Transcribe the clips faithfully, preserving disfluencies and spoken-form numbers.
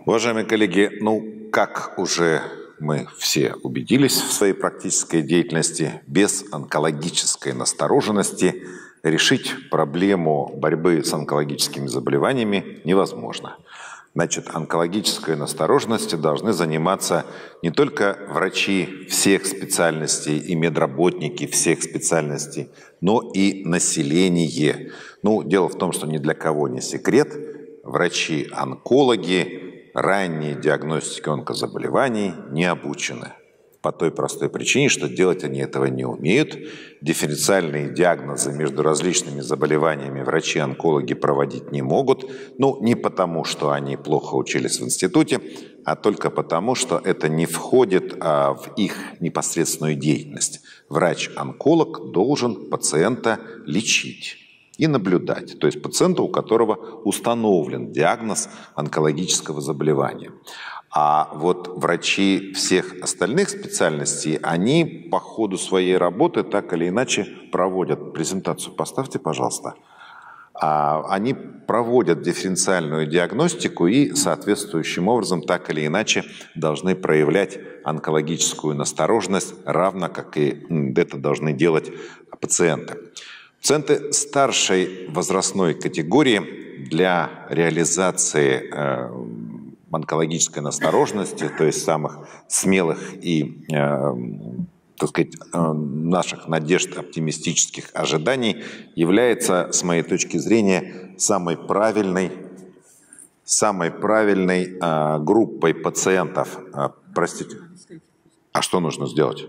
Уважаемые коллеги, ну, как уже мы все убедились в своей практической деятельности, без онкологической настороженности решить проблему борьбы с онкологическими заболеваниями невозможно. Значит, онкологической настороженностью должны заниматься не только врачи всех специальностей и медработники всех специальностей, но и население. Ну, дело в том, что ни для кого не секрет, врачи-онкологи ранней диагностики онкозаболеваний не обучены. По той простой причине, что делать они этого не умеют. Дифференциальные диагнозы между различными заболеваниями врачи-онкологи проводить не могут. Ну, не потому, что они плохо учились в институте, а только потому, что это не входит а, в их непосредственную деятельность. Врач-онколог должен пациента лечить и наблюдать, то есть пациента, у которого установлен диагноз онкологического заболевания. А вот врачи всех остальных специальностей, они по ходу своей работы так или иначе проводят, презентацию поставьте, пожалуйста, они проводят дифференциальную диагностику и соответствующим образом так или иначе должны проявлять онкологическую настороженность, равно как и это должны делать пациенты. Пациенты старшей возрастной категории для реализации э, онкологической настороженности, то есть самых смелых и, э, так сказать, э, наших надежд, оптимистических ожиданий, является, с моей точки зрения, самой правильной, самой правильной э, группой пациентов. Э, простите, а что нужно сделать?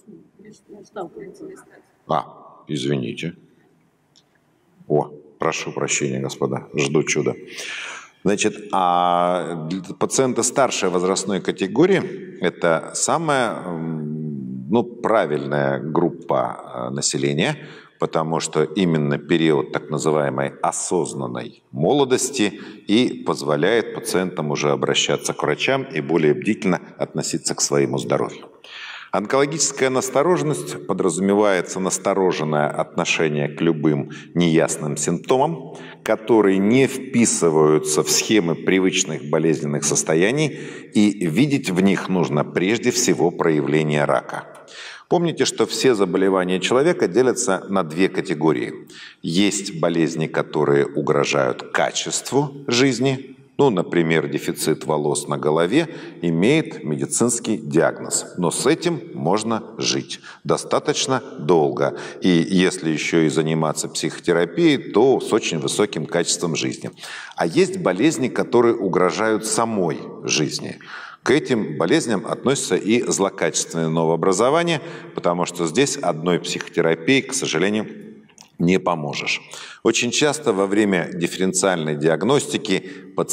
А, извините. О, прошу прощения, господа, жду чуда. Значит, а пациенты старшей возрастной категории – это самая, ну, правильная группа населения, потому что именно период так называемой осознанной молодости и позволяет пациентам уже обращаться к врачам и более бдительно относиться к своему здоровью. Онкологическая настороженность подразумевается настороженное отношение к любым неясным симптомам, которые не вписываются в схемы привычных болезненных состояний, и видеть в них нужно прежде всего проявление рака. Помните, что все заболевания человека делятся на две категории. Есть болезни, которые угрожают качеству жизни. Ну, например, дефицит волос на голове имеет медицинский диагноз, но с этим можно жить достаточно долго. И если еще и заниматься психотерапией, то с очень высоким качеством жизни. А есть болезни, которые угрожают самой жизни. К этим болезням относятся и злокачественные новообразования, потому что здесь одной психотерапии, к сожалению, не поможешь. Очень часто во время дифференциальной диагностики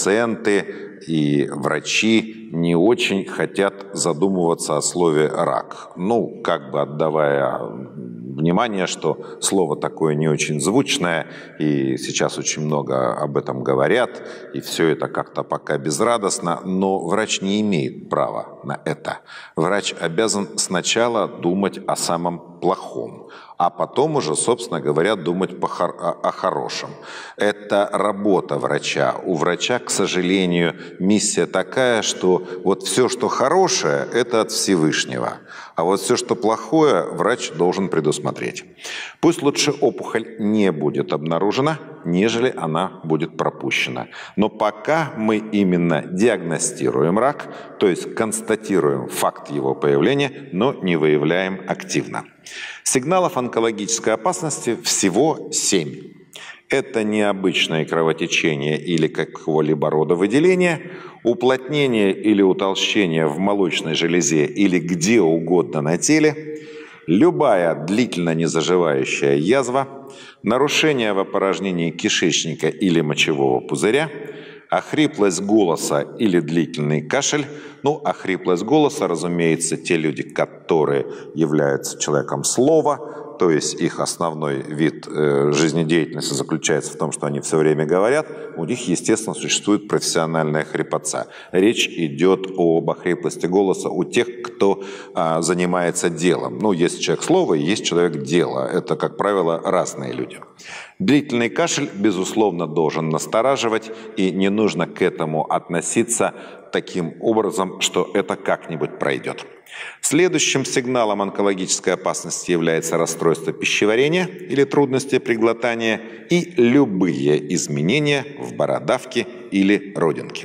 пациенты и врачи не очень хотят задумываться о слове «рак». Ну, как бы отдавая внимание, что слово такое не очень звучное, и сейчас очень много об этом говорят, и все это как-то пока безрадостно, но врач не имеет права на это. Врач обязан сначала думать о самом плохом, а потом уже, собственно говоря, думать о хорошем. Это работа врача. У врача, к сожалению, миссия такая, что вот все, что хорошее, это от Всевышнего. А вот все, что плохое, врач должен предусмотреть. Пусть лучше опухоль не будет обнаружена, нежели она будет пропущена. Но пока мы именно диагностируем рак, то есть констатируем факт его появления, но не выявляем активно. Сигналов онкологической опасности всего семь. Это необычное кровотечение или какого-либо рода выделения, уплотнение или утолщение в молочной железе или где угодно на теле, любая длительно незаживающая язва, нарушение в опорожнении кишечника или мочевого пузыря, охриплость голоса или длительный кашель. Ну, охриплость голоса, разумеется, те люди, которые являются человеком слова то есть их основной вид жизнедеятельности заключается в том, что они все время говорят, у них, естественно, существует профессиональная хрипотца. Речь идет об охриплости голоса у тех, кто занимается делом. Ну, есть человек слова, есть человек дела. Это, как правило, разные люди. Длительный кашель, безусловно, должен настораживать, и не нужно к этому относиться таким образом, что это как-нибудь пройдет. Следующим сигналом онкологической опасности является расстройство пищеварения или трудности при глотании и любые изменения в бородавке или родинке.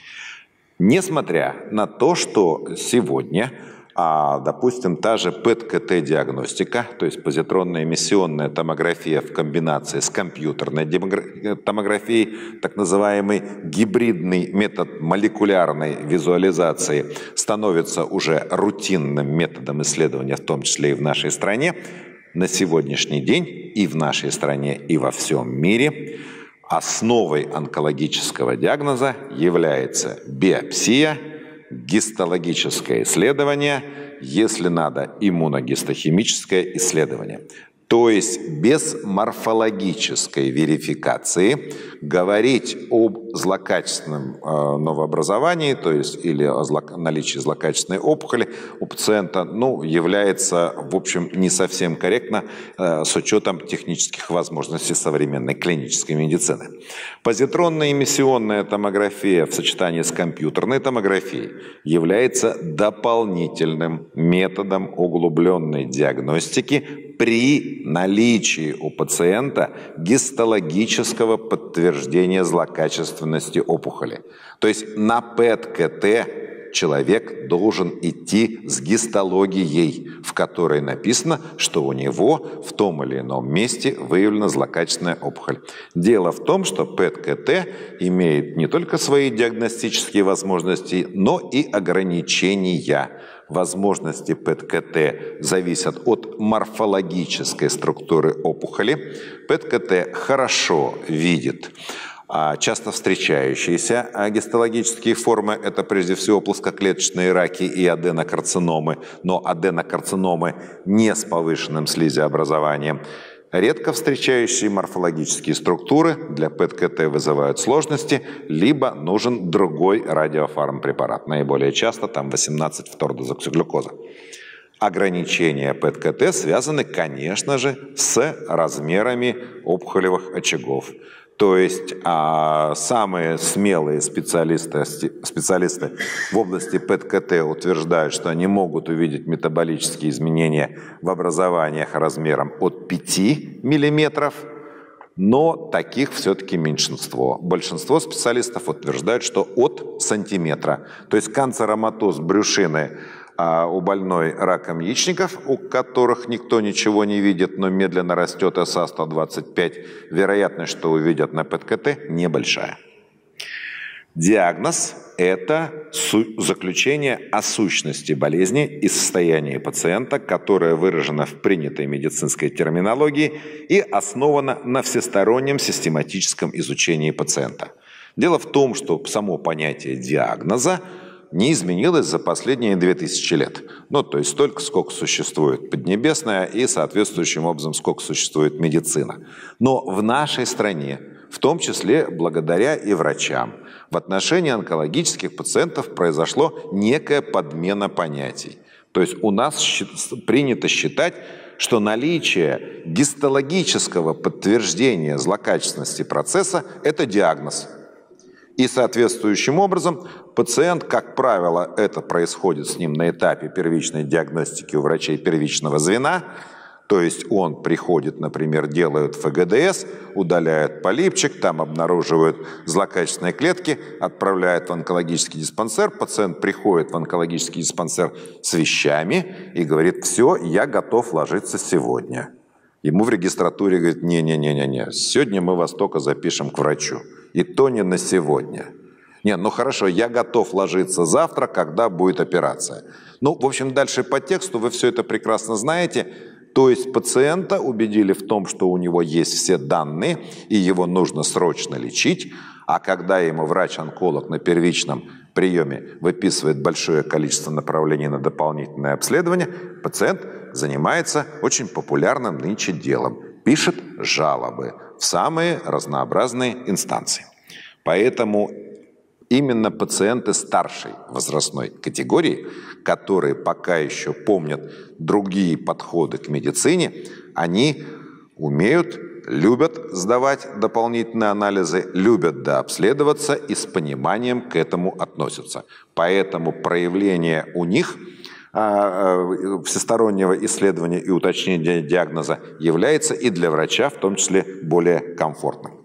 Несмотря на то, что сегодня, а, допустим, та же ПЭТ-КТ-диагностика, то есть позитронная эмиссионная томография в комбинации с компьютерной томографией, так называемый гибридный метод молекулярной визуализации, становится уже рутинным методом исследования, в том числе и в нашей стране, на сегодняшний день и в нашей стране, и во всем мире основой онкологического диагноза является биопсия, гистологическое исследование, если надо, иммуногистохимическое исследование. То есть без морфологической верификации говорить об злокачественном э, новообразовании, то есть или о зло, наличии злокачественной опухоли у пациента, ну, является, в общем, не совсем корректно э, с учетом технических возможностей современной клинической медицины. Позитронная эмиссионная томография в сочетании с компьютерной томографией является дополнительным методом углубленной диагностики при наличии у пациента гистологического подтверждения злокачественности опухоли. То есть на ПЭТ-КТ человек должен идти с гистологией, в которой написано, что у него в том или ином месте выявлена злокачественная опухоль. Дело в том, что ПЭТ-КТ имеет не только свои диагностические возможности, но и ограничения. Возможности ПЭТ-КТ зависят от морфологической структуры опухоли. ПЭТ-КТ хорошо видит часто встречающиеся гистологические формы. Это прежде всего плоскоклеточные раки и аденокарциномы, но аденокарциномы не с повышенным слизеобразованием. Редко встречающие морфологические структуры для ПЭТ-КТ вызывают сложности, либо нужен другой радиофармпрепарат. Наиболее часто там восемнадцать фтордезоксиглюкоза. Ограничения ПЭТ-КТ связаны, конечно же, с размерами опухолевых очагов. То есть а, самые смелые специалисты, специалисты в области ПЭТ-КТ утверждают, что они могут увидеть метаболические изменения в образованиях размером от пяти миллиметров, но таких все-таки меньшинство. Большинство специалистов утверждают, что от сантиметра. То есть канцероматоз брюшины а у больной раком яичников, у которых никто ничего не видит, но медленно растет эс а сто двадцать пять, вероятность, что увидят на ПЭТ-КТ, небольшая. Диагноз – это заключение о сущности болезни и состоянии пациента, которое выражено в принятой медицинской терминологии и основано на всестороннем систематическом изучении пациента. Дело в том, что само понятие диагноза не изменилось за последние две тысячи лет. Ну, то есть столько, сколько существует Поднебесная и соответствующим образом, сколько существует медицина. Но в нашей стране, в том числе благодаря и врачам, в отношении онкологических пациентов произошло некая подмена понятий. То есть у нас принято считать, что наличие гистологического подтверждения злокачественности процесса – это диагноз. И соответствующим образом пациент, как правило, это происходит с ним на этапе первичной диагностики у врачей первичного звена, то есть он приходит, например, делают эф гэ дэ эс, удаляют полипчик, там обнаруживают злокачественные клетки, отправляют в онкологический диспансер, пациент приходит в онкологический диспансер с вещами и говорит: все, я готов ложиться сегодня. Ему в регистратуре говорят: не-не-не-не, сегодня мы вас только запишем к врачу. И то не на сегодня. Не, ну хорошо, я готов ложиться завтра, когда будет операция. Ну, в общем, дальше по тексту вы все это прекрасно знаете. То есть пациента убедили в том, что у него есть все данные, и его нужно срочно лечить, А когда ему врач-онколог на первичном приеме выписывает большое количество направлений на дополнительное обследование, пациент занимается очень популярным нынче делом. Пишет жалобы в самые разнообразные инстанции. Поэтому именно пациенты старшей возрастной категории, которые пока еще помнят другие подходы к медицине, они умеют, любят сдавать дополнительные анализы, любят дообследоваться и с пониманием к этому относятся. Поэтому проявление у них всестороннего исследования и уточнения диагноза является и для врача в том числе более комфортным.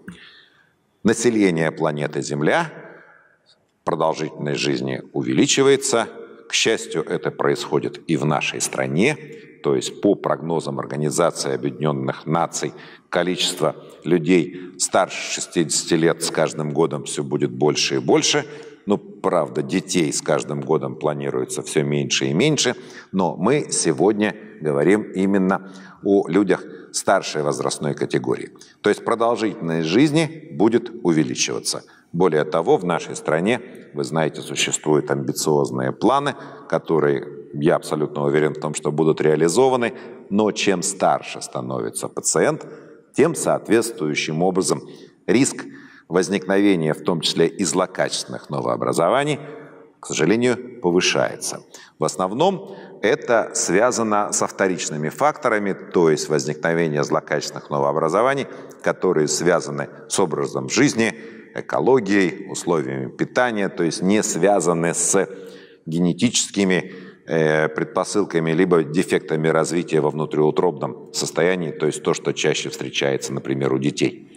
Население планеты Земля, продолжительность жизни увеличивается. К счастью, это происходит и в нашей стране. То есть по прогнозам Организации Объединенных Наций количество людей старше шестидесяти лет с каждым годом все будет больше и больше. Ну, правда, детей с каждым годом планируется все меньше и меньше. Но мы сегодня говорим именно о людях старшей возрастной категории. То есть продолжительность жизни будет увеличиваться. Более того, в нашей стране, вы знаете, существуют амбициозные планы, которые, я абсолютно уверен в том, что будут реализованы, но чем старше становится пациент, тем соответствующим образом риск возникновения, в том числе и злокачественных новообразований, к сожалению, повышается. В основном это связано со вторичными факторами, то есть возникновение злокачественных новообразований, которые связаны с образом жизни, экологией, условиями питания, то есть не связаны с генетическими э, предпосылками либо дефектами развития во внутриутробном состоянии, то есть то, что чаще встречается, например, у детей.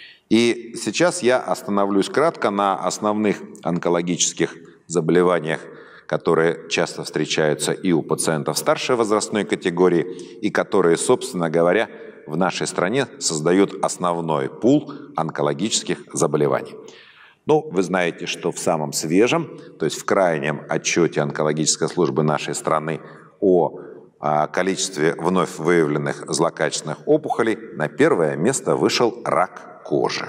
И сейчас я остановлюсь кратко на основных онкологических заболеваниях, которые часто встречаются и у пациентов старшей возрастной категории, и которые, собственно говоря, в нашей стране создают основной пул онкологических заболеваний. Ну, вы знаете, что в самом свежем, то есть в крайнем отчете онкологической службы нашей страны о, о количестве вновь выявленных злокачественных опухолей на первое место вышел рак кожи.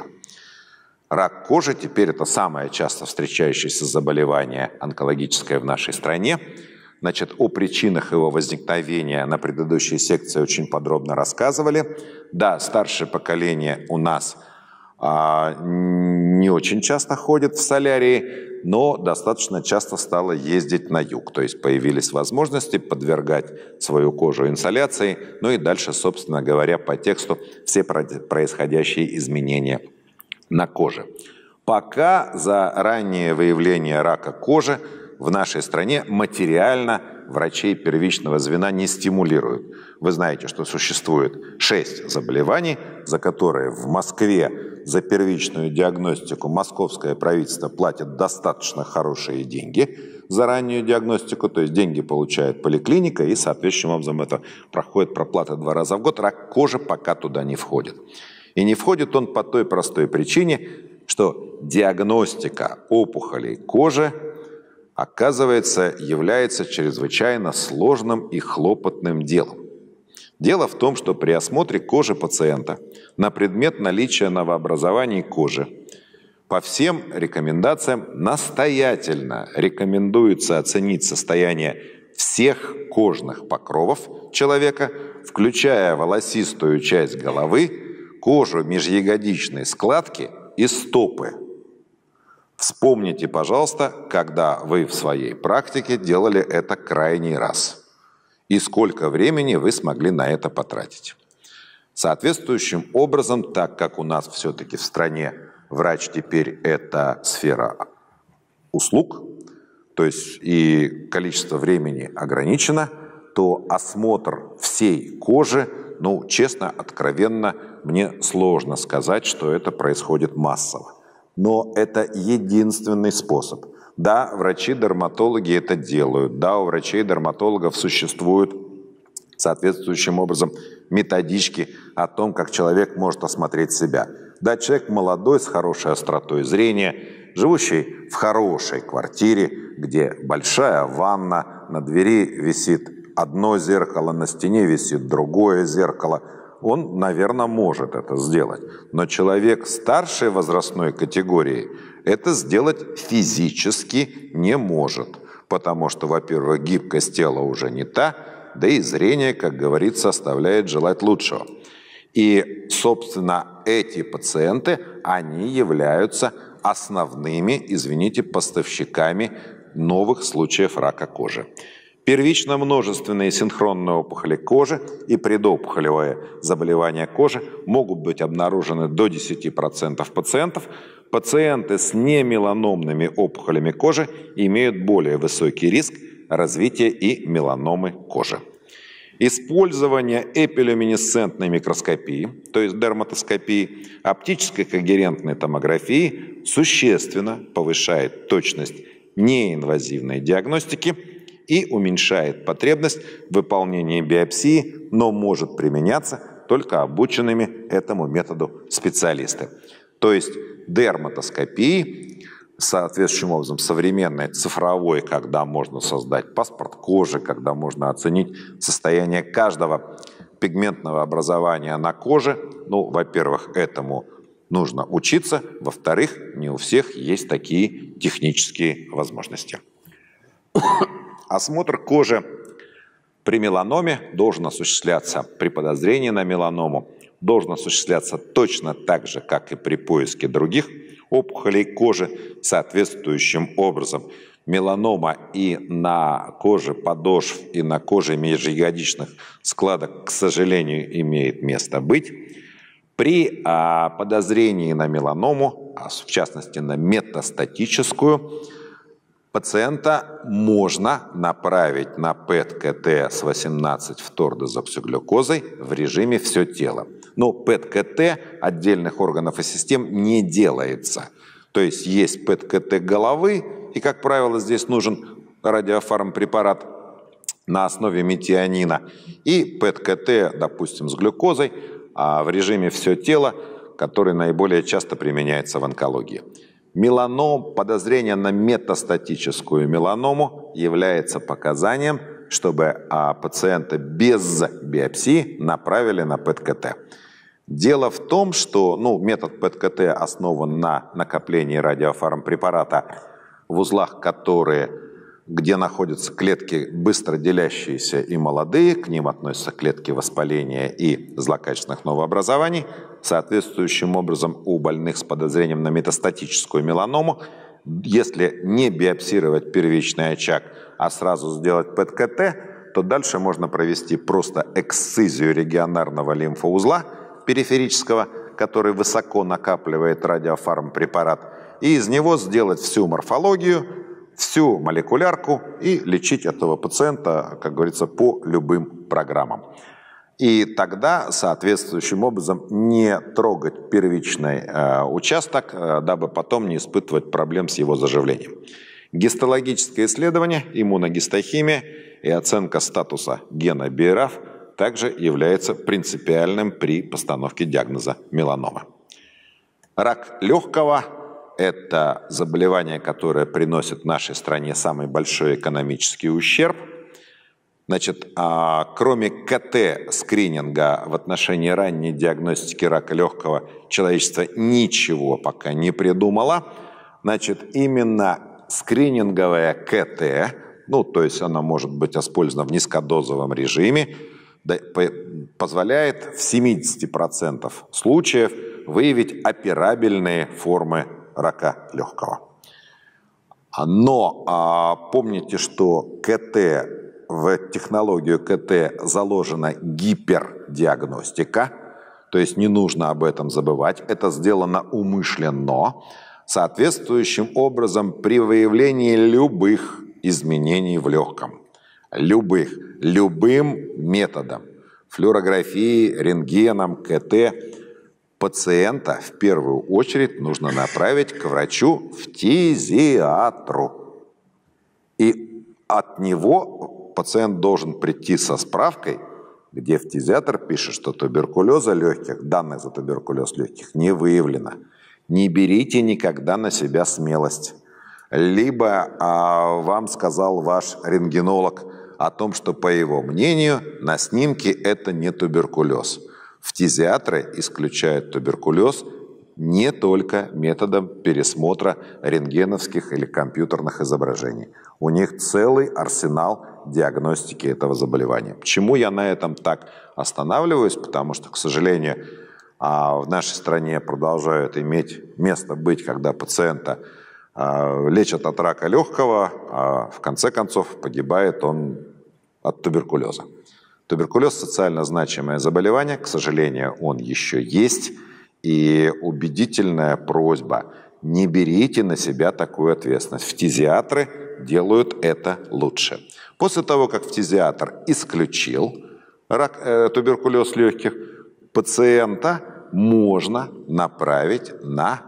Рак кожи теперь это самое часто встречающееся заболевание онкологическое в нашей стране. Значит, о причинах его возникновения на предыдущей секции очень подробно рассказывали. Да, старшее поколение у нас а, не очень часто ходит в солярии, но достаточно часто стало ездить на юг. То есть появились возможности подвергать свою кожу инсоляции, ну и дальше, собственно говоря, по тексту все происходящие изменения на коже. Пока за раннее выявление рака кожи в нашей стране материально врачей первичного звена не стимулируют. Вы знаете, что существует шесть заболеваний, за которые в Москве за первичную диагностику московское правительство платит достаточно хорошие деньги за раннюю диагностику, то есть деньги получает поликлиника, и соответствующим образом это проходит проплата два раза в год. Рак кожи пока туда не входит. И не входит он по той простой причине, что диагностика опухолей кожи, оказывается, является чрезвычайно сложным и хлопотным делом. Дело в том, что при осмотре кожи пациента на предмет наличия новообразований кожи по всем рекомендациям настоятельно рекомендуется оценить состояние всех кожных покровов человека, включая волосистую часть головы, кожу межягодичной складки и стопы. Вспомните, пожалуйста, когда вы в своей практике делали это крайний раз. И сколько времени вы смогли на это потратить. Соответствующим образом, так как у нас все-таки в стране врач теперь это сфера услуг, то есть и количество времени ограничено, то осмотр всей кожи, ну, честно, откровенно, мне сложно сказать, что это происходит массово. Но это единственный способ. Да, врачи-дерматологи это делают. Да, у врачей-дерматологов существуют соответствующим образом методички о том, как человек может осмотреть себя. Да, человек молодой, с хорошей остротой зрения, живущий в хорошей квартире, где большая ванна, на двери висит одно зеркало, на стене висит другое зеркало, он, наверное, может это сделать. Но человек старшей возрастной категории это сделать физически не может. Потому что, во-первых, гибкость тела уже не та, да и зрение, как говорится, оставляет желать лучшего. И, собственно, эти пациенты, они являются основными, извините, поставщиками новых случаев рака кожи. Первично-множественные синхронные опухоли кожи и предопухолевые заболевания кожи могут быть обнаружены до десяти процентов пациентов. Пациенты с немеланомными опухолями кожи имеют более высокий риск развития и меланомы кожи. Использование эпилюминесцентной микроскопии, то есть дерматоскопии, оптической когерентной томографии существенно повышает точность неинвазивной диагностики и уменьшает потребность в выполнении биопсии, но может применяться только обученными этому методу специалисты. То есть дерматоскопии, соответствующим образом современной цифровой, когда можно создать паспорт кожи, когда можно оценить состояние каждого пигментного образования на коже. Ну, во-первых, этому нужно учиться, во-вторых, не у всех есть такие технические возможности. Осмотр кожи при меланоме должен осуществляться при подозрении на меланому, должен осуществляться точно так же, как и при поиске других опухолей кожи соответствующим образом. Меланома и на коже подошв, и на коже межягодичных складок, к сожалению, имеет место быть. При а, подозрении на меланому, а в частности на метастатическую, пациента можно направить на пэт-ка тэ с восемнадцать фтордезоксиглюкозой в режиме «все тело». Но пэт-ка тэ отдельных органов и систем не делается. То есть есть пэт-ка тэ головы, и, как правило, здесь нужен радиофармпрепарат на основе метионина, и пэт-ка тэ, допустим, с глюкозой, а в режиме «все тело», который наиболее часто применяется в онкологии. Меланом, подозрение на метастатическую меланому является показанием, чтобы а, пациента без биопсии направили на пэт-ка тэ. Дело в том, что ну, метод пэт-ка тэ основан на накоплении радиофармпрепарата в узлах, которые, где находятся клетки быстро делящиеся и молодые, к ним относятся клетки воспаления и злокачественных новообразований. Соответствующим образом у больных с подозрением на метастатическую меланому, если не биопсировать первичный очаг, а сразу сделать пэт-ка тэ, то дальше можно провести просто эксцизию регионарного лимфоузла периферического, который высоко накапливает радиофармпрепарат, и из него сделать всю морфологию, всю молекулярку и лечить этого пациента, как говорится, по любым программам. И тогда соответствующим образом не трогать первичный э, участок, э, дабы потом не испытывать проблем с его заживлением. Гистологическое исследование, иммуногистохимия и оценка статуса гена би эр эф также является принципиальным при постановке диагноза меланома. Рак легкого – это заболевание, которое приносит нашей стране самый большой экономический ущерб. Значит, а, кроме ка тэ-скрининга в отношении ранней диагностики рака легкого человечество ничего пока не придумало. Значит, именно скрининговое ка тэ, ну, то есть оно может быть использовано в низкодозовом режиме, позволяет в семидесяти процентах случаев выявить операбельные формы рака легкого. Но а, помните, что ка тэ, в технологию ка тэ заложена гипердиагностика, то есть не нужно об этом забывать, это сделано умышленно, соответствующим образом при выявлении любых изменений в легком, любых, любым методом, флюорографией, рентгеном, ка тэ, пациента в первую очередь нужно направить к врачу-фтизиатру. И от него пациент должен прийти со справкой, где фтизиатр пишет, что туберкулеза легких, данных за туберкулез легких не выявлено. Не берите никогда на себя смелость. Либо а, вам сказал ваш рентгенолог о том, что, по его мнению, на снимке это не туберкулез. Фтизиатры исключают туберкулез не только методом пересмотра рентгеновских или компьютерных изображений. У них целый арсенал диагностики этого заболевания. Почему я на этом так останавливаюсь? Потому что, к сожалению, в нашей стране продолжают иметь место быть, когда пациента лечат от рака легкого, а в конце концов погибает он от туберкулеза. Туберкулез – социально значимое заболевание, к сожалению, он еще есть. И убедительная просьба – не берите на себя такую ответственность. Фтизиатры делают это лучше. После того, как фтизиатр исключил рак, э, туберкулез легких, пациента можно направить на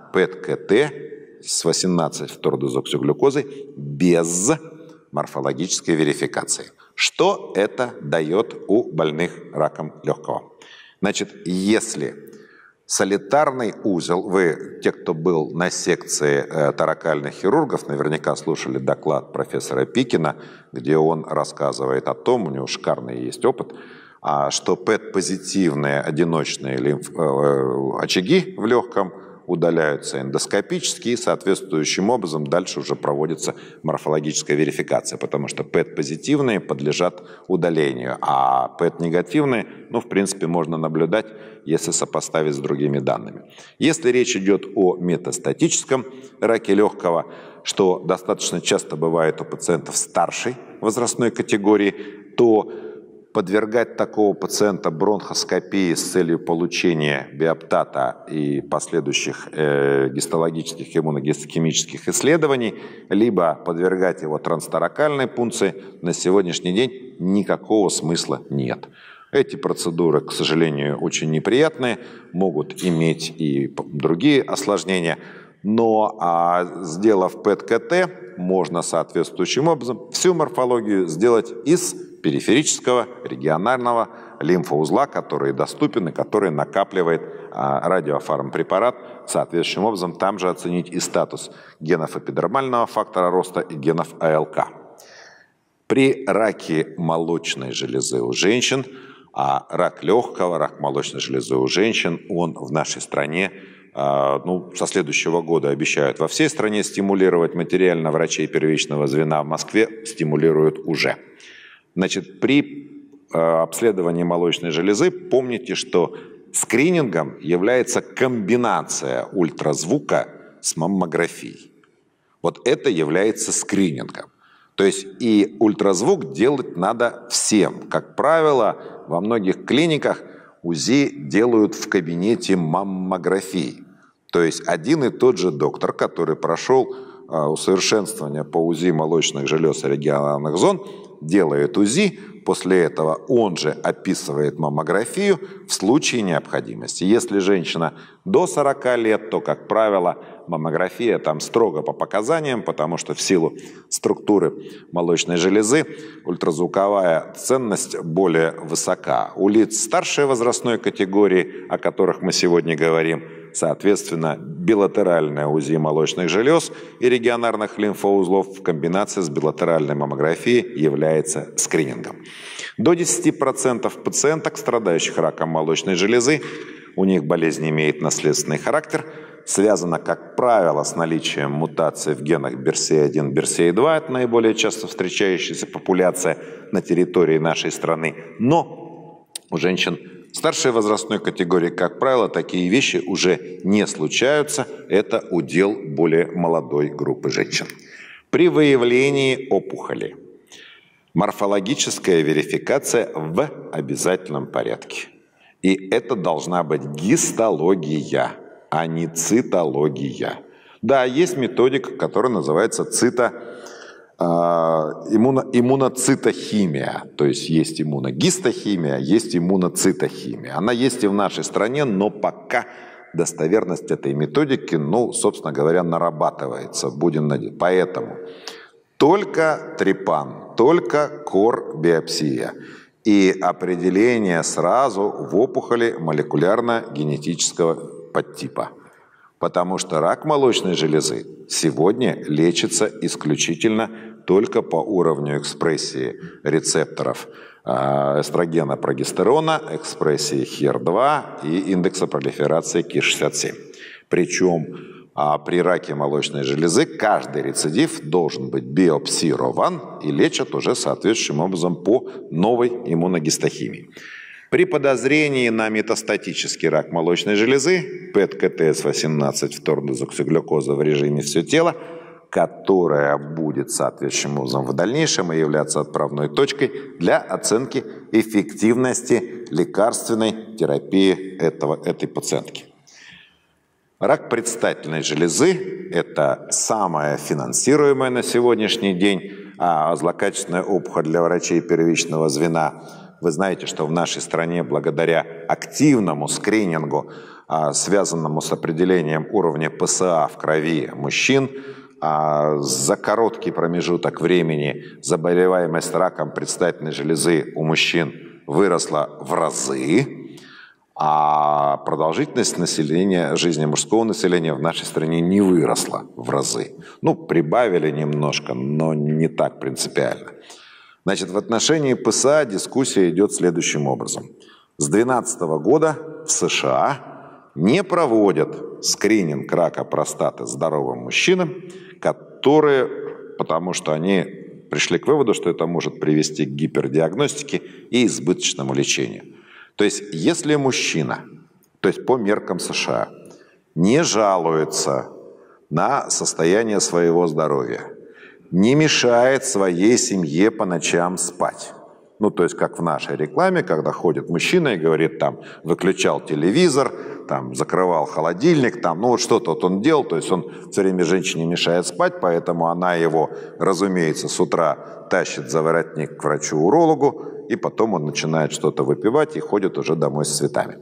ПЭТ-КТ с восемнадцатой фтордезоксиглюкозой без морфологической верификации. Что это дает у больных раком легкого? Значит, если солитарный узел, вы, те, кто был на секции э, торакальных хирургов, наверняка слушали доклад профессора Пикина, где он рассказывает о том, у него шикарный есть опыт, а, что ПЭТ-позитивные одиночные лимф, э, очаги в легком удаляются эндоскопически, и соответствующим образом дальше уже проводится морфологическая верификация, потому что ПЭТ-позитивные подлежат удалению, а ПЭТ-негативные, ну, в принципе, можно наблюдать, если сопоставить с другими данными. Если речь идет о метастатическом раке легкого, что достаточно часто бывает у пациентов старшей возрастной категории, то подвергать такого пациента бронхоскопии с целью получения биоптата и последующих э, гистологических и иммуногистохимических исследований, либо подвергать его трансторакальной пункции, на сегодняшний день никакого смысла нет. Эти процедуры, к сожалению, очень неприятные, могут иметь и другие осложнения, но а, сделав ПЭТ-КТ, можно соответствующим образом всю морфологию сделать из периферического регионального лимфоузла, который доступен и который накапливает а, радиофармпрепарат. Соответствующим образом там же оценить и статус генов эпидермального фактора роста и генов АЛК. При раке молочной железы у женщин, а рак легкого, рак молочной железы у женщин, он в нашей стране, а, ну, со следующего года обещают во всей стране стимулировать, материально врачей первичного звена в Москве стимулируют уже. Значит, при э, обследовании молочной железы помните, что скринингом является комбинация ультразвука с маммографией. Вот это является скринингом. То есть и ультразвук делать надо всем. Как правило, во многих клиниках УЗИ делают в кабинете маммографии. То есть один и тот же доктор, который прошел э, усовершенствование по УЗИ молочных желез и региональных зон, делает УЗИ, после этого он же описывает маммографию в случае необходимости. Если женщина до сорока лет, то, как правило, маммография там строго по показаниям, потому что в силу структуры молочной железы ультразвуковая ценность более высока. У лиц старшей возрастной категории, о которых мы сегодня говорим, соответственно, билатеральное УЗИ молочных желез и регионарных лимфоузлов в комбинации с билатеральной маммографией является скринингом. До десяти процентов пациенток, страдающих раком молочной железы, у них болезнь имеет наследственный характер, связана, как правило, с наличием мутаций в генах би эр си эй один, би эр си эй два, это наиболее часто встречающаяся популяция на территории нашей страны, но у женщин старшей возрастной категории, как правило, такие вещи уже не случаются. Это удел более молодой группы женщин. При выявлении опухоли морфологическая верификация в обязательном порядке. И это должна быть гистология, а не цитология. Да, есть методика, которая называется цито... Иммуно, иммуноцитохимия, то есть есть иммуногистохимия, есть иммуноцитохимия. Она есть и в нашей стране, но пока достоверность этой методики, ну, собственно говоря, нарабатывается. Будем надеяться. Поэтому только трепан, только кор-биопсия и определение сразу в опухоли молекулярно-генетического подтипа. Потому что рак молочной железы сегодня лечится исключительно только по уровню экспрессии рецепторов эстрогена, прогестерона, экспрессии хер два и индекса пролиферации ки шестьдесят семь. Причем при раке молочной железы каждый рецидив должен быть биопсирован и лечат уже соответствующим образом по новой иммуногистохимии. При подозрении на метастатический рак молочной железы пэт ка тэ эс восемнадцать втордезоксиглюкоза в режиме «все тело», которая будет соответствующим образом в дальнейшем и являться отправной точкой для оценки эффективности лекарственной терапии этого, этой пациентки. Рак предстательной железы – это самая финансируемая на сегодняшний день а злокачественная опухоль для врачей первичного звена. Вы знаете, что в нашей стране благодаря активному скринингу, связанному с определением уровня пэ эс а в крови мужчин, за короткий промежуток времени заболеваемость раком предстательной железы у мужчин выросла в разы, а продолжительность населения, жизни мужского населения в нашей стране не выросла в разы. Ну, прибавили немножко, но не так принципиально. Значит, в отношении пэ эс а дискуссия идет следующим образом. С две тысячи двенадцатого года в США не проводят скрининг рака простаты здоровым мужчинам, которые, потому что они пришли к выводу, что это может привести к гипердиагностике и избыточному лечению. То есть, если мужчина, то есть по меркам США, не жалуется на состояние своего здоровья, не мешает своей семье по ночам спать. Ну, то есть, как в нашей рекламе, когда ходит мужчина и говорит, там, выключал телевизор, там, закрывал холодильник, там, ну, вот что-то вот он делал, то есть, он все время женщине мешает спать, поэтому она его, разумеется, с утра тащит за воротник к врачу-урологу, и потом он начинает что-то выпивать и ходит уже домой с цветами.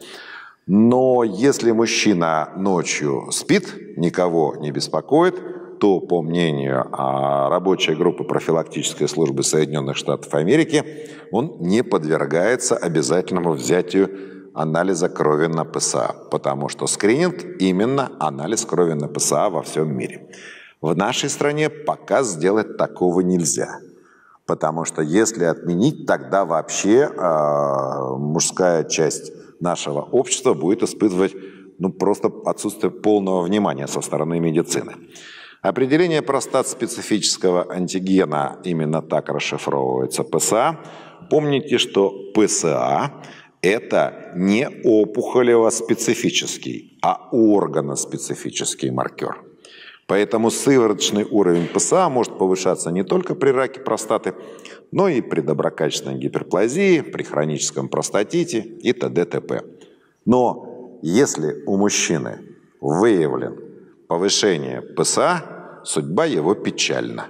Но если мужчина ночью спит, никого не беспокоит, то, по мнению рабочей группы профилактической службы Соединенных Штатов Америки, он не подвергается обязательному взятию анализа крови на пэ эс а, потому что скрининг именно анализ крови на пэ эс а во всем мире. В нашей стране пока сделать такого нельзя, потому что если отменить, тогда вообще э, мужская часть нашего общества будет испытывать ну, просто отсутствие полного внимания со стороны медицины. Определение простат-специфического антигена именно так расшифровывается пэ эс а. Помните, что пэ эс а – это не опухолево-специфический, а органоспецифический маркер. Поэтому сывороточный уровень пэ эс а может повышаться не только при раке простаты, но и при доброкачественной гиперплазии, при хроническом простатите и т.д. т.п. Но если у мужчины выявлен повышение пэ эс а, судьба его печальна.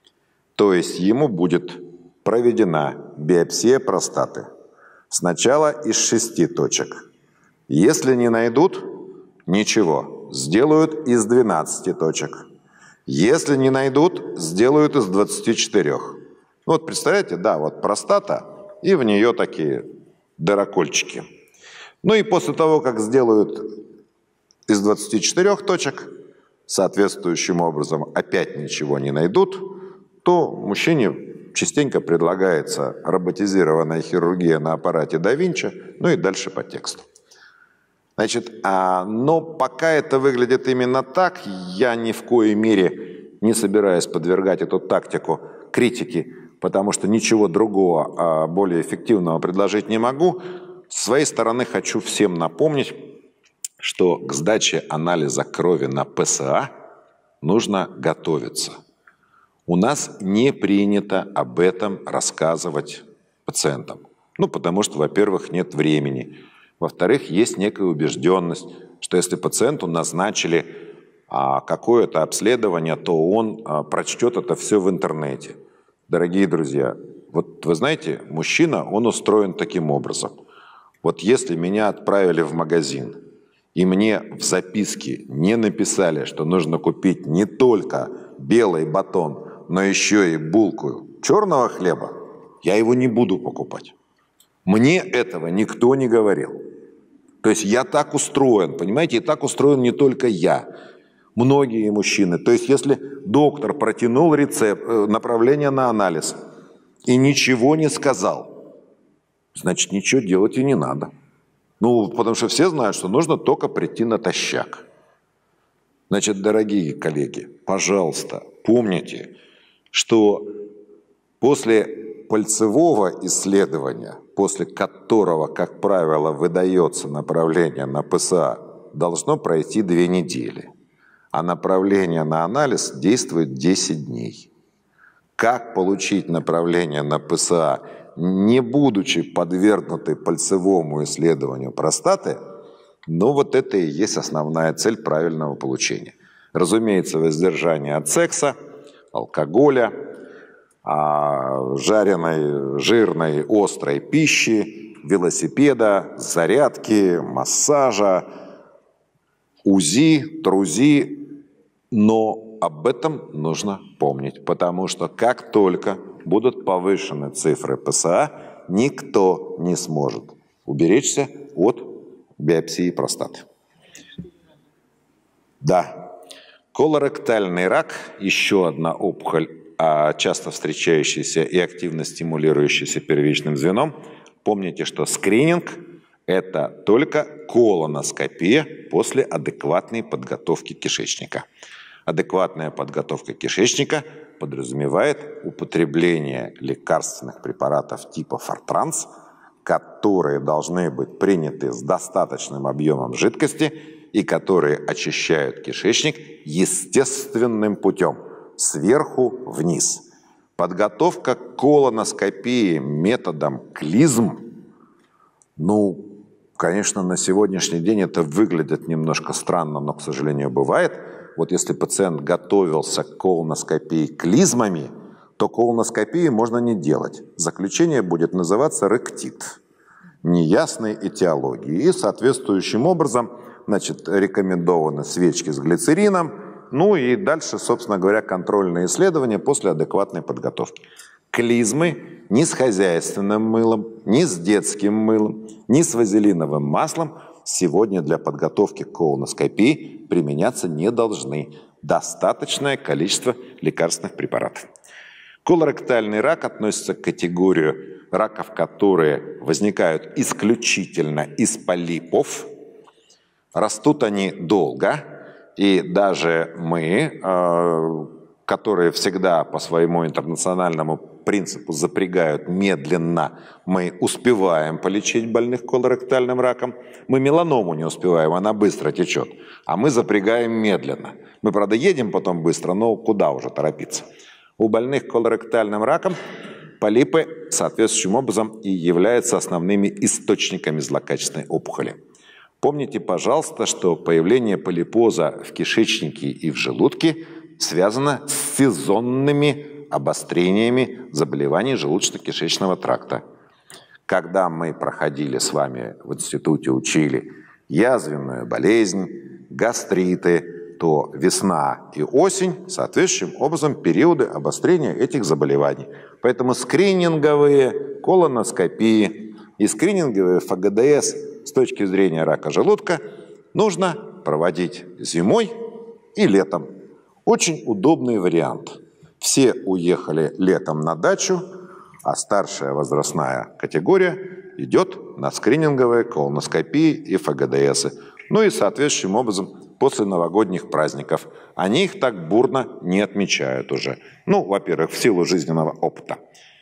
То есть ему будет проведена биопсия простаты. Сначала из шести точек. Если не найдут, ничего, сделают из двенадцати точек. Если не найдут, сделают из двадцати четырёх. Вот представляете, да, вот простата, и в нее такие дырокольчики. Ну и после того, как сделают из двадцати четырёх точек, соответствующим образом опять ничего не найдут, то мужчине частенько предлагается роботизированная хирургия на аппарате да Винчи, ну и дальше по тексту. Значит, а, но пока это выглядит именно так, я ни в коей мере не собираюсь подвергать эту тактику критике, потому что ничего другого, а, более эффективного предложить не могу. С своей стороны хочу всем напомнить, что к сдаче анализа крови на пэ эс а нужно готовиться. У нас не принято об этом рассказывать пациентам. Ну, потому что, во-первых, нет времени. Во-вторых, есть некая убежденность, что если пациенту назначили а, какое-то обследование, то он а, прочтет это все в интернете. Дорогие друзья, вот вы знаете, мужчина, он устроен таким образом. Вот если меня отправили в магазин, и мне в записке не написали, что нужно купить не только белый батон, но еще и булку черного хлеба, я его не буду покупать. Мне этого никто не говорил. То есть я так устроен, понимаете, и так устроен не только я, многие мужчины. То есть если доктор протянул рецепт, направление на анализ и ничего не сказал, значит, ничего делать и не надо. Ну, потому что все знают, что нужно только прийти натощак. Значит, дорогие коллеги, пожалуйста, помните, что после пальцевого исследования, после которого, как правило, выдается направление на ПСА, должно пройти две недели, а направление на анализ действует десять дней. Как получить направление на ПСА, не будучи подвергнуты пальцевому исследованию простаты, ну вот это и есть основная цель правильного получения. Разумеется, воздержание от секса, алкоголя, жареной, жирной, острой пищи, велосипеда, зарядки, массажа, УЗИ, ТРУЗИ. Но об этом нужно помнить, потому что как только будут повышены цифры ПСА, никто не сможет уберечься от биопсии простаты. Да, колоректальный рак – еще одна опухоль, часто встречающаяся и активно стимулирующаяся первичным звеном. Помните, что скрининг – это только колоноскопия после адекватной подготовки кишечника. Адекватная подготовка кишечника подразумевает употребление лекарственных препаратов типа Фортранс, которые должны быть приняты с достаточным объемом жидкости и которые очищают кишечник естественным путем, сверху вниз. Подготовка к колоноскопии методом клизм, ну, конечно, на сегодняшний день это выглядит немножко странно, но, к сожалению, бывает. Вот если пациент готовился к колоноскопии клизмами, то колоноскопию можно не делать. Заключение будет называться ректит, неясной этиологии. И соответствующим образом, значит, рекомендованы свечки с глицерином, ну и дальше, собственно говоря, контрольные исследования после адекватной подготовки. Клизмы ни с хозяйственным мылом, ни с детским мылом, ни с вазелиновым маслом сегодня для подготовки к колоноскопии применяться не должны. Достаточное количество лекарственных препаратов. Колоректальный рак относится к категории раков, которые возникают исключительно из полипов. Растут они долго, и даже мы, которые всегда по своему интернациональному принципу запрягают медленно, мы успеваем полечить больных колоректальным раком. Мы меланому не успеваем, она быстро течет, а мы запрягаем медленно. Мы, правда, едем потом быстро, но куда уже торопиться? У больных колоректальным раком полипы соответствующим образом и являются основными источниками злокачественной опухоли. Помните, пожалуйста, что появление полипоза в кишечнике и в желудке связано с сезонными обострениями заболеваний желудочно-кишечного тракта. Когда мы проходили с вами в институте, учили язвенную болезнь, гастриты, то весна и осень соответствующим образом периоды обострения этих заболеваний. Поэтому скрининговые колоноскопии и скрининговые эф гэ дэ эс с точки зрения рака желудка нужно проводить зимой и летом. Очень удобный вариант. Все уехали летом на дачу, а старшая возрастная категория идет на скрининговые колоноскопии и эф гэ дэ эсы. Ну и соответствующим образом после новогодних праздников. Они их так бурно не отмечают уже. Ну, во-первых, в силу жизненного опыта.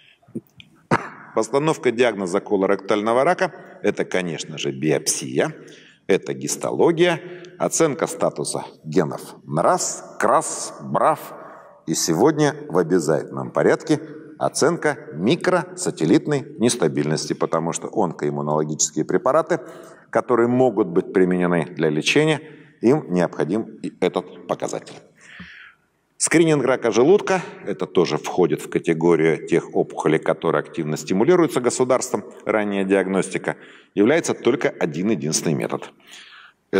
Постановка диагноза колоректального рака – это, конечно же, биопсия, это гистология, оценка статуса генов НРАС, КРАС, БРАФ. И сегодня в обязательном порядке оценка микросателлитной нестабильности, потому что онкоиммунологические препараты, которые могут быть применены для лечения, им необходим и этот показатель. Скрининг рака желудка – это тоже входит в категорию тех опухолей, которые активно стимулируются государством, ранняя диагностика, является только один единственный метод –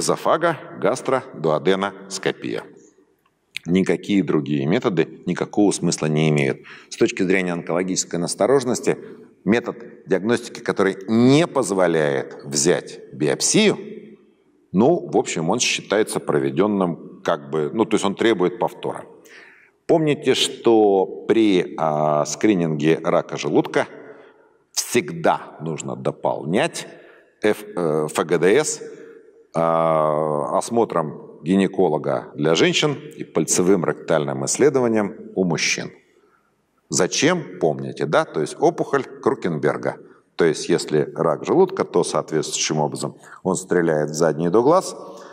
эзофаго-гастродуоденоскопия. Никакие другие методы никакого смысла не имеют. С точки зрения онкологической настороженности, метод диагностики, который не позволяет взять биопсию, ну, в общем, он считается проведенным, как бы, ну, то есть он требует повтора. Помните, что при а, скрининге рака желудка всегда нужно дополнять эф гэ дэ эс осмотром гинеколога для женщин и пальцевым ректальным исследованием у мужчин. Зачем? Помните, да? То есть опухоль Крукенберга. То есть если рак желудка, то соответствующим образом он стреляет в задний до глаз,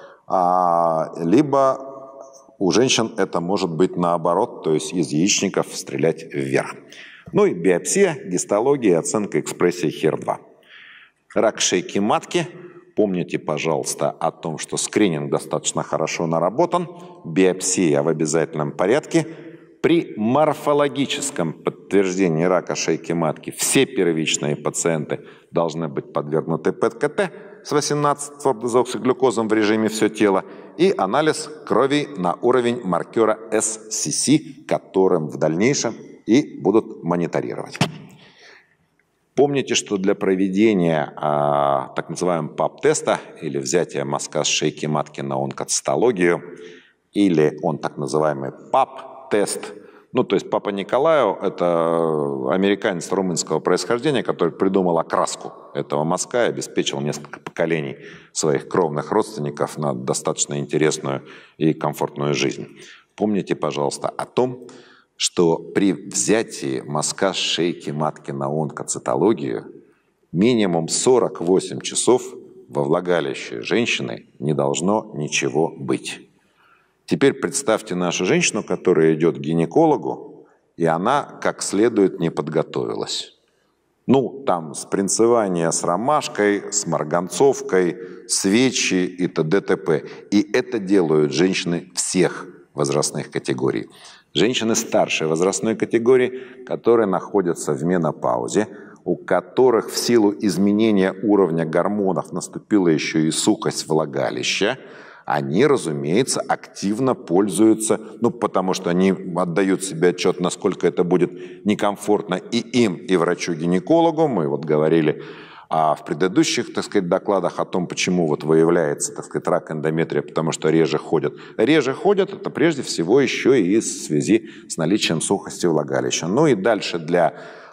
а, либо у женщин это может быть наоборот, то есть из яичников стрелять вверх. Ну и биопсия, гистология и оценка экспрессии хер два. Рак шейки матки. Помните, пожалуйста, о том, что скрининг достаточно хорошо наработан, биопсия в обязательном порядке. При морфологическом подтверждении рака шейки матки все первичные пациенты должны быть подвергнуты пэ тэ ка тэ с восемнадцатой твердозоксиглюкозом в режиме все тело и анализ крови на уровень маркера эс си си, которым в дальнейшем и будут мониторировать. Помните, что для проведения а, так называемого пап-теста или взятия мазка с шейки матки на онкоцитологию, или он так называемый пап-тест, ну то есть Папа Николау – это американец румынского происхождения, который придумал окраску этого мазка и обеспечил несколько поколений своих кровных родственников на достаточно интересную и комфортную жизнь. Помните, пожалуйста, о том, что при взятии мазка с шейки матки на онкоцитологию минимум сорок восемь часов во влагалище женщины не должно ничего быть. Теперь представьте нашу женщину, которая идет к гинекологу, и она как следует не подготовилась. Ну, там спринцевание с ромашкой, с марганцовкой, свечи и т.д. т.п. И это делают женщины всех возрастных категорий. Женщины старшей возрастной категории, которые находятся в менопаузе, у которых в силу изменения уровня гормонов наступила еще и сухость влагалища, они, разумеется, активно пользуются, ну, потому что они отдают себе отчет, насколько это будет некомфортно и им, и врачу-гинекологу. Мы вот говорили а в предыдущих, так сказать, докладах о том, почему вот выявляется, так сказать, рак эндометрия, потому что реже ходят. Реже ходят, это прежде всего еще и в связи с наличием сухости влагалища. Ну и дальше для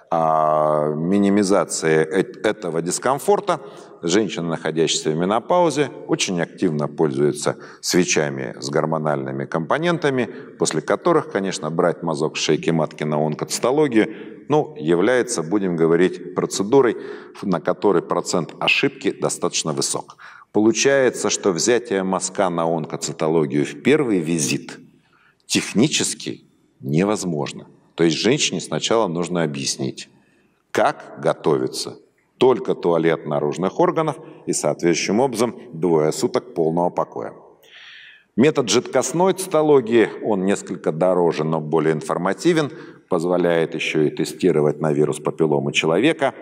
а, минимизации этого дискомфорта женщины, находящиеся в менопаузе, очень активно пользуются свечами с гормональными компонентами, после которых, конечно, брать мазок с шейки матки на онкоцитологию, ну, является, будем говорить, процедурой, на которой процент ошибки достаточно высок. Получается, что взятие мазка на онкоцитологию в первый визит технически невозможно. То есть женщине сначала нужно объяснить, как готовиться. Только туалет наружных органов и соответствующим образом двое суток полного покоя. Метод жидкостной цитологии, он несколько дороже, но более информативен, позволяет еще и тестировать на вирус папилломы человека.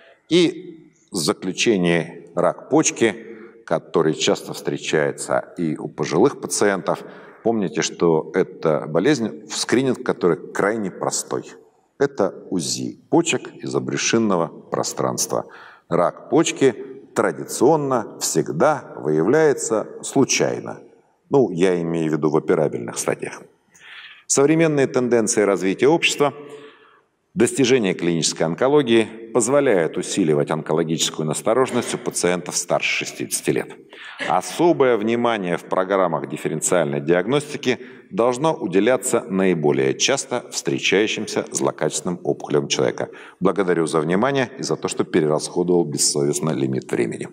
И в заключение рак почки, который часто встречается и у пожилых пациентов. Помните, что это болезнь, скрининг, который крайне простой. Это УЗИ почек из брюшинного пространства. Рак почки традиционно всегда выявляется случайно. Ну, я имею в виду в операбельных стадиях. Современные тенденции развития общества, достижения клинической онкологии позволяют усиливать онкологическую настороженность у пациентов старше шестидесяти лет. Особое внимание в программах дифференциальной диагностики должно уделяться наиболее часто встречающимся злокачественным опухолям человека. Благодарю за внимание и за то, что перерасходовал бессовестно лимит времени.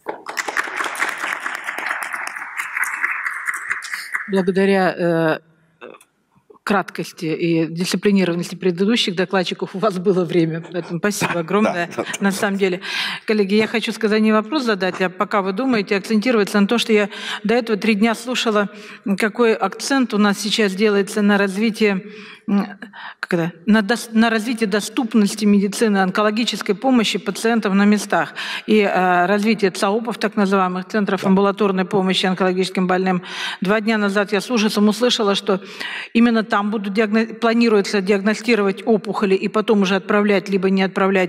Благодаря э, краткости и дисциплинированности предыдущих докладчиков у вас было время. Поэтому спасибо огромное. Да, да, да. На самом деле, коллеги, я хочу сказать, не вопрос задать, а пока вы думаете, акцентироваться на то, что я до этого три дня слушала, какой акцент у нас сейчас делается на развитие, как это, на, до, на развитие доступности медицины, онкологической помощи пациентам на местах и э, развитие ЦАОПов, так называемых центров амбулаторной помощи онкологическим больным. Два дня назад я с ужасом услышала, что именно там будут диагно... планируется диагностировать опухоли и потом уже отправлять, либо не отправлять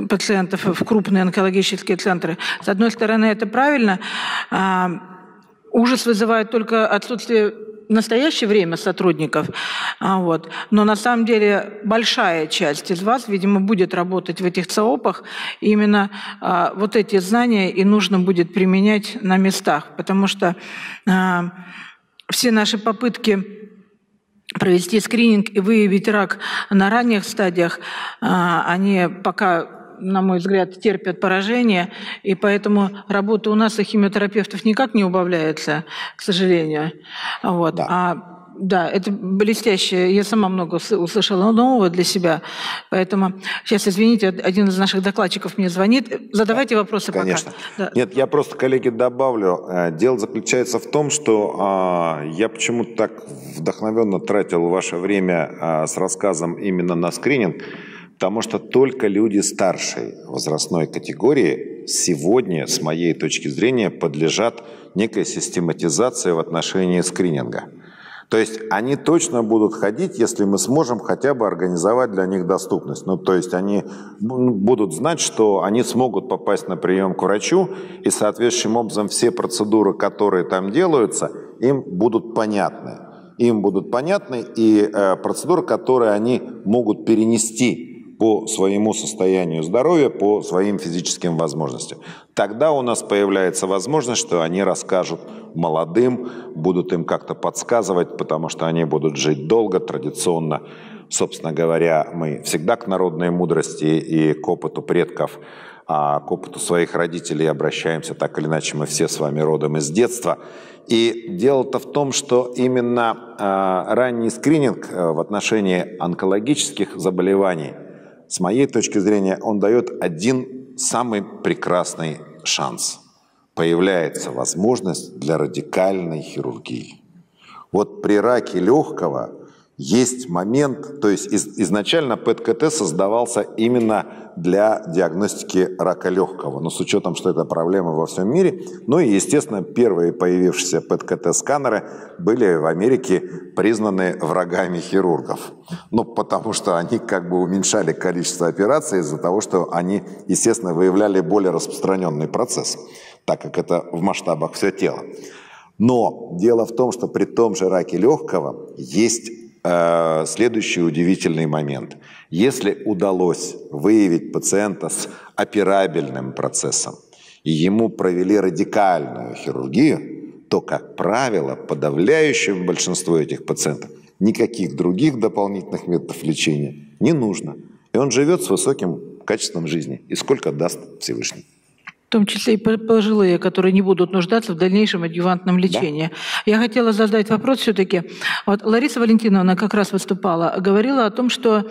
пациентов в крупные онкологические центры. С одной стороны, это правильно. ужас вызывает только отсутствие в настоящее время сотрудников, вот. Но на самом деле большая часть из вас, видимо, будет работать в этих ЦООПах. И именно а, вот эти знания и нужно будет применять на местах, потому что а, все наши попытки провести скрининг и выявить рак на ранних стадиях, а, они пока, на мой взгляд, терпят поражение, и поэтому работа у нас, у химиотерапевтов, никак не убавляется, к сожалению. Вот. Да. А, да, это блестяще. Я сама много услышала нового для себя, поэтому сейчас, извините, один из наших докладчиков мне звонит. Задавайте вопросы. Конечно. Пока. Да. Нет, я просто, коллеги, добавлю. Дело заключается в том, что а, я почему-то так вдохновенно тратил ваше время а, с рассказом именно на скрининг, потому что только люди старшей возрастной категории сегодня, с моей точки зрения, подлежат некой систематизации в отношении скрининга. То есть они точно будут ходить, если мы сможем хотя бы организовать для них доступность. Ну, то есть они будут знать, что они смогут попасть на прием к врачу, и соответствующим образом все процедуры, которые там делаются, им будут понятны. Им будут понятны и э, процедуры, которые они могут перенести по своему состоянию здоровья, по своим физическим возможностям. Тогда у нас появляется возможность, что они расскажут молодым, будут им как-то подсказывать, потому что они будут жить долго, традиционно. Собственно говоря, мы всегда к народной мудрости и к опыту предков, а к опыту своих родителей обращаемся, так или иначе мы все с вами родом из детства. И дело-то в том, что именно э, ранний скрининг э, в отношении онкологических заболеваний, с моей точки зрения, он дает один самый прекрасный шанс. Появляется возможность для радикальной хирургии. Вот при раке легкого есть момент, то есть из, изначально ПЭТ-КТ создавался именно для диагностики рака легкого, но с учетом, что это проблема во всем мире. Ну и, естественно, первые появившиеся ПЭТ-КТ-сканеры были в Америке признаны врагами хирургов. Ну, потому что они как бы уменьшали количество операций из-за того, что они, естественно, выявляли более распространенный процесс, так как это в масштабах все тело. Но дело в том, что при том же раке легкого есть э, следующий удивительный момент. Если удалось выявить пациента с операбельным процессом, и ему провели радикальную хирургию, то, как правило, подавляющее большинство этих пациентов никаких других дополнительных методов лечения не нужно. И он живет с высоким качеством жизни. И сколько даст Всевышний. В том числе и пожилые, которые не будут нуждаться в дальнейшем адъювантном лечении. Да. Я хотела задать вопрос все-таки. Вот Лариса Валентиновна как раз выступала, говорила о том, что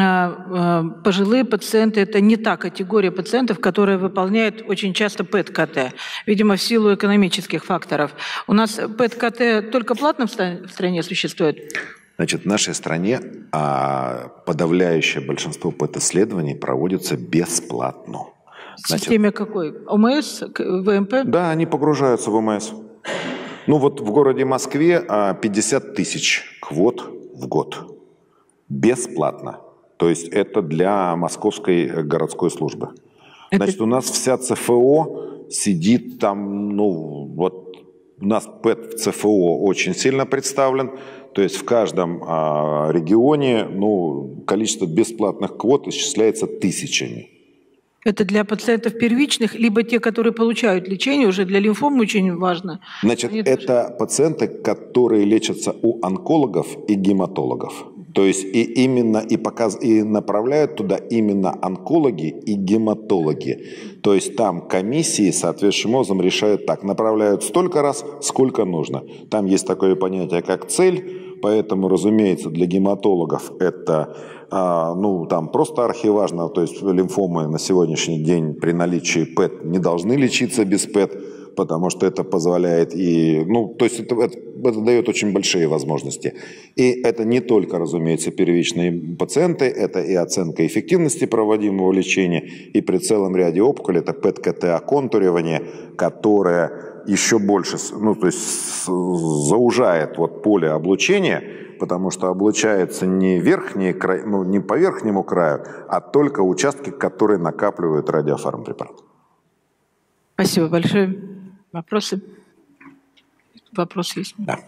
э, пожилые пациенты – это не та категория пациентов, которая выполняет очень часто ПЭТ-КТ, видимо, в силу экономических факторов. У нас ПЭТ-КТ только платно в стране существует? Значит, в нашей стране а, подавляющее большинство ПЭТ-исследований проводится бесплатно. В системе какой? ОМС, ВМП? Да, они погружаются в ОМС. Ну вот в городе Москве пятьдесят тысяч квот в год. Бесплатно. То есть это для московской городской службы. Это... Значит, у нас вся ЦФО сидит там, ну вот у нас ПЭТ в ЦФО очень сильно представлен. То есть в каждом а, регионе ну, количество бесплатных квот исчисляется тысячами. Это для пациентов первичных, либо те, которые получают лечение, уже для лимфомы очень важно. Значит, Они это тоже... пациенты, которые лечатся у онкологов и гематологов. То есть и именно и, показ... и направляют туда именно онкологи и гематологи. То есть там комиссии соответствующим образом решают так, направляют столько раз, сколько нужно. Там есть такое понятие, как цель, поэтому, разумеется, для гематологов это... А, ну, там просто архиважно, то есть лимфомы на сегодняшний день при наличии ПЭТ не должны лечиться без ПЭТ, потому что это позволяет и, ну, то есть это, это, это дает очень большие возможности. И это не только, разумеется, первичные пациенты, это и оценка эффективности проводимого лечения, и при целом ряде опухолей это ПЭТ-КТ-оконтуривание, которое еще больше, ну, то есть заужает вот поле облучения, потому что облучается не, верхний край, ну, не по верхнему краю, а только участки, которые накапливают радиофармпрепарат. Спасибо большое. Вопросы? вопрос есть. Да.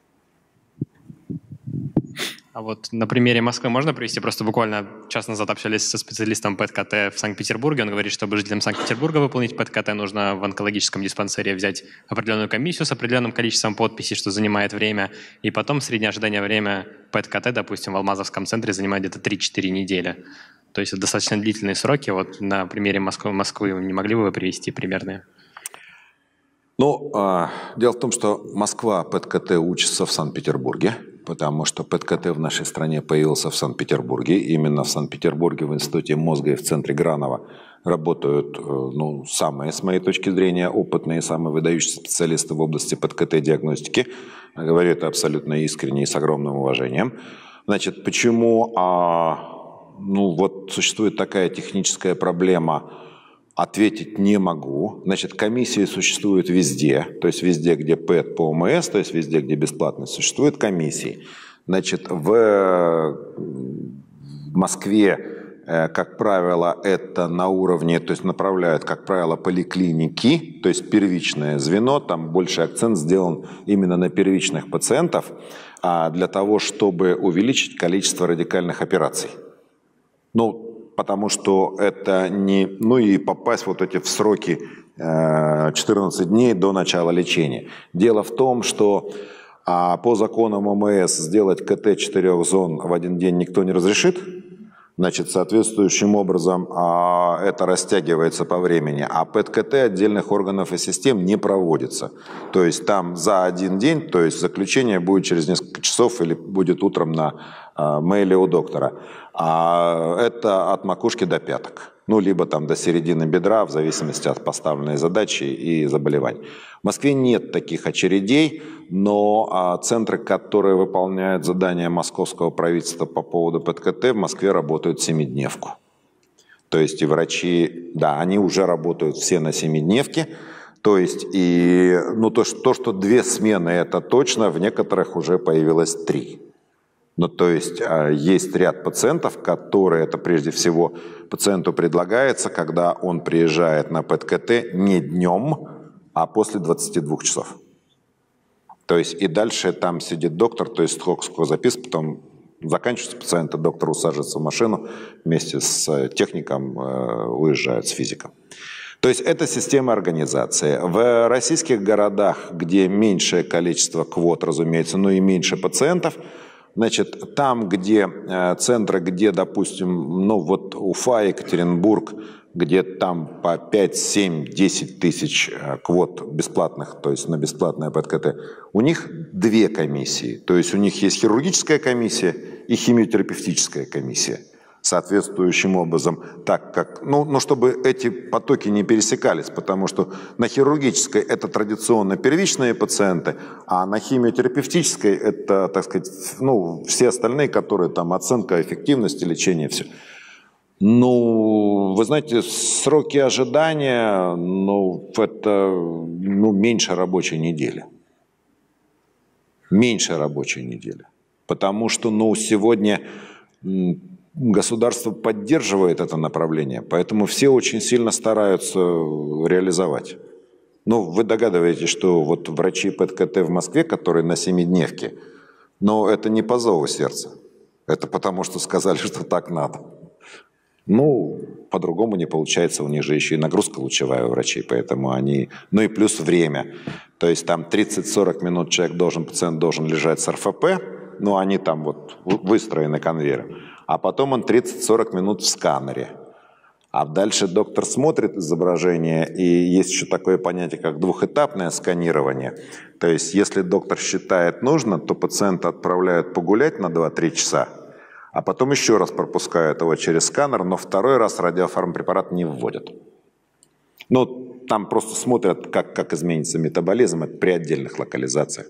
А вот на примере Москвы можно привести? Просто буквально час назад общались со специалистом ПЭТ-КТ в Санкт-Петербурге. Он говорит, чтобы жителям Санкт-Петербурга выполнить ПЭТ-КТ, нужно в онкологическом диспансере взять определенную комиссию с определенным количеством подписей, что занимает время. И потом среднее ожидание время ПЭТ-КТ, допустим, в Алмазовском центре занимает где-то три-четыре недели. То есть это достаточно длительные сроки. Вот на примере Москвы, Москвы не могли бы вы привести примерные? Ну, э, дело в том, что Москва ПЭТ-КТ учится в Санкт-Петербурге, потому что ПЭТ-КТ в нашей стране появился в Санкт-Петербурге. Именно в Санкт-Петербурге в Институте мозга и в центре Гранова работают, э, ну, самые, с моей точки зрения, опытные, самые выдающиеся специалисты в области ПЭТ-КТ-диагностики. Говорю это абсолютно искренне и с огромным уважением. Значит, почему а, ну, вот существует такая техническая проблема, ответить не могу. Значит, комиссии существуют везде, то есть везде, где ПЭТ по ОМС, то есть везде, где бесплатность, существуют комиссии. Значит, в Москве, как правило, это на уровне, то есть направляют, как правило, поликлиники, то есть первичное звено, там больше акцент сделан именно на первичных пациентов, для того, чтобы увеличить количество радикальных операций. Ну, потому что это не... Ну и попасть вот эти в сроки четырнадцать дней до начала лечения. Дело в том, что а, по законам ОМС сделать КТ четырех зон в один день никто не разрешит. Значит, соответствующим образом а, это растягивается по времени. А ПЭТ-КТ отдельных органов и систем не проводится. То есть там за один день, то есть заключение будет через несколько часов или будет утром на а, мейле у доктора. А это от макушки до пяток. Ну, либо там до середины бедра, в зависимости от поставленной задачи и заболеваний. В Москве нет таких очередей, но а, центры, которые выполняют задания московского правительства по поводу ПЭТ-КТ, в Москве работают семидневку. То есть и врачи, да, они уже работают все на семидневке. То есть и, ну, то, что, то, что две смены, это точно, в некоторых уже появилось три. Ну, то есть есть ряд пациентов, которые, это прежде всего пациенту предлагается, когда он приезжает на ПЭТ-КТ не днем, а после двадцати двух часов. То есть и дальше там сидит доктор, то есть сколько записок, потом заканчивается пациент, доктор усаживается в машину, вместе с техником уезжают с физиком. То есть это система организации. В российских городах, где меньшее количество квот, разумеется, но и меньше пациентов, значит, там, где э, центры, где, допустим, ну вот Уфа, Екатеринбург, где там по пять, семь, десять тысяч э, квот бесплатных, то есть на бесплатное ПЭТ-КТ, у них две комиссии. То есть у них есть хирургическая комиссия и химиотерапевтическая комиссия. Соответствующим образом, так как, ну, ну, чтобы эти потоки не пересекались, потому что на хирургической это традиционно первичные пациенты, а на химиотерапевтической это, так сказать, ну, все остальные, которые там оценка эффективности лечения, все. Ну, вы знаете, сроки ожидания, ну, это, ну, меньше рабочей недели. Меньше рабочей недели. Потому что, ну, сегодня... Государство поддерживает это направление, поэтому все очень сильно стараются реализовать. Ну, вы догадываетесь, что вот врачи ПЭТ-КТ в Москве, которые на семидневке, но это не по зову сердца. Это потому, что сказали, что так надо. Ну, по-другому не получается, у них же еще и нагрузка лучевая у врачей, поэтому они... Ну и плюс время. То есть там тридцать-сорок минут человек должен, пациент должен лежать с эр эф пэ, ну они там вот выстроены конвейером. А потом он тридцать-сорок минут в сканере. А дальше доктор смотрит изображение, и есть еще такое понятие, как двухэтапное сканирование. То есть если доктор считает нужно, то пациента отправляют погулять на два-три часа, а потом еще раз пропускают его через сканер, но второй раз радиофармпрепарат не вводят. Ну, там просто смотрят, как, как изменится метаболизм, это при отдельных локализациях.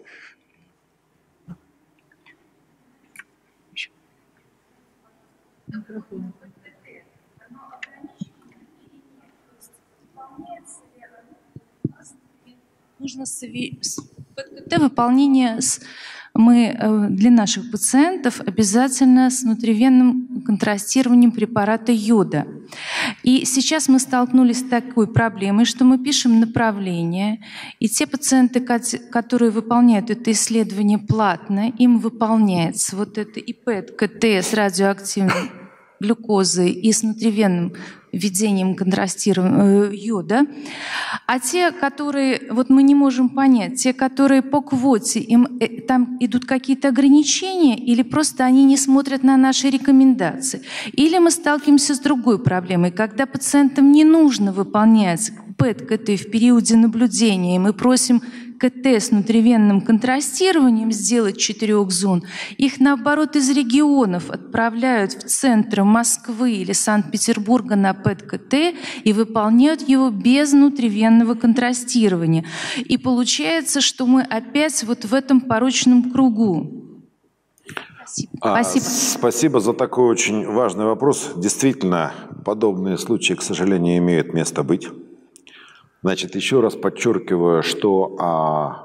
Нужно ПЭТ-КТ выполнение с, мы для наших пациентов обязательно с внутривенным контрастированием препарата йода. И сейчас мы столкнулись с такой проблемой, что мы пишем направление, и те пациенты, которые выполняют это исследование платно, им выполняется вот это и ПЭТ, КТ с радиоактивной глюкозой и с внутривенным введением контрастированного йода. А те, которые, вот мы не можем понять, те, которые по квоте, им там идут какие-то ограничения, или просто они не смотрят на наши рекомендации. Или мы сталкиваемся с другой проблемой, когда пациентам не нужно выполнять ПЭТ-КТ в периоде наблюдения, и мы просим КТ с внутривенным контрастированием сделать четырех зон, их, наоборот, из регионов отправляют в центры Москвы или Санкт-Петербурга на ПЭТ-КТ и выполняют его без внутривенного контрастирования. И получается, что мы опять вот в этом порочном кругу. Спасибо. А, спасибо. Спасибо за такой очень важный вопрос. Действительно, подобные случаи, к сожалению, имеют место быть. Значит, еще раз подчеркиваю, что а,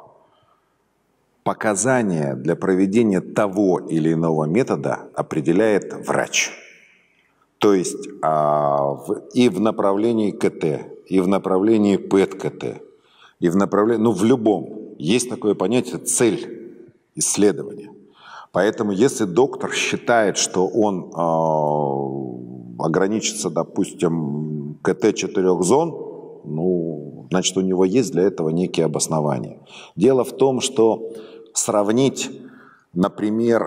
показания для проведения того или иного метода определяет врач. То есть а, в, и в направлении КТ, и в направлении ПЭТ-КТ, и в направлении, ну в любом, есть такое понятие цель исследования. Поэтому если доктор считает, что он а, ограничится, допустим, КТ четырех зон, ну, значит, у него есть для этого некие обоснования. Дело в том, что сравнить, например,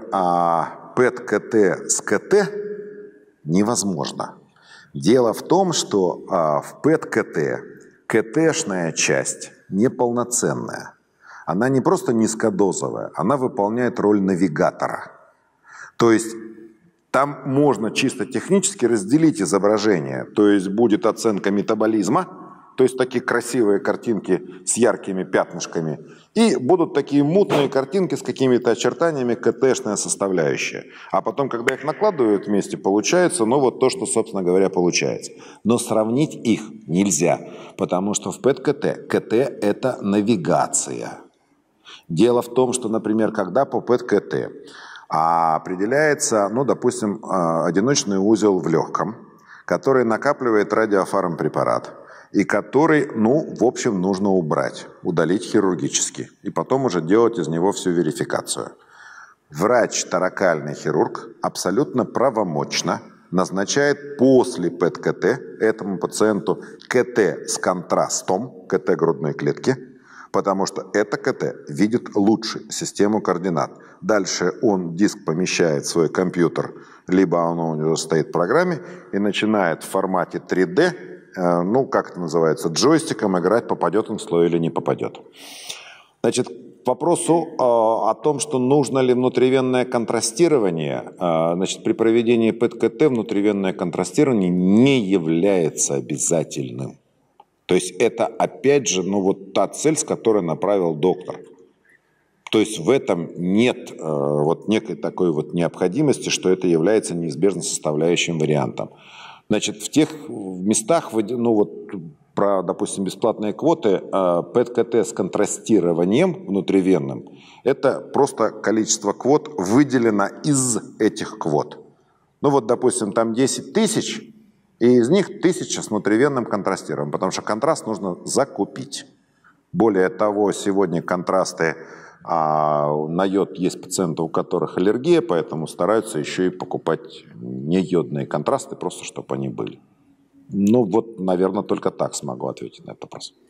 ПЭТ-КТ с КТ невозможно. Дело в том, что в ПЭТ-КТ КТшная часть неполноценная. Она не просто низкодозовая, она выполняет роль навигатора. То есть там можно чисто технически разделить изображение. То есть будет оценка метаболизма, то есть такие красивые картинки с яркими пятнышками, и будут такие мутные картинки с какими-то очертаниями, КТшная составляющая. А потом, когда их накладывают вместе, получается, ну вот то, что, собственно говоря, получается. Но сравнить их нельзя, потому что в ПЭТ-КТ КТ – это навигация. Дело в том, что, например, когда по ПЭТ-КТ определяется, ну, допустим, одиночный узел в легком, который накапливает радиофармпрепарат, и который, ну, в общем, нужно убрать, удалить хирургически, и потом уже делать из него всю верификацию. Врач-торакальный хирург абсолютно правомочно назначает после ПЭТ-КТ этому пациенту КТ с контрастом, КТ грудной клетки, потому что это КТ видит лучше систему координат. Дальше он диск помещает в свой компьютер, либо оно у него стоит в программе, и начинает в формате три дэ, ну, как это называется, джойстиком играть, попадет он в слой или не попадет. Значит, к вопросу э, о том, что нужно ли внутривенное контрастирование, э, значит, при проведении ПЭТ-КТ внутривенное контрастирование не является обязательным. То есть это, опять же, ну, вот та цель, с которой направил доктор. То есть в этом нет э, вот некой такой вот необходимости, что это является неизбежно составляющим вариантом. Значит, в тех местах, ну вот про, допустим, бесплатные квоты, ПЭТ-КТ с контрастированием внутривенным, это просто количество квот выделено из этих квот. Ну вот, допустим, там десять тысяч, и из них тысяча с внутривенным контрастированием, потому что контраст нужно закупить. Более того, сегодня контрасты а на йод есть пациенты, у которых аллергия, поэтому стараются еще и покупать нейодные контрасты, просто чтобы они были. Ну вот, наверное, только так смогу ответить на этот вопрос.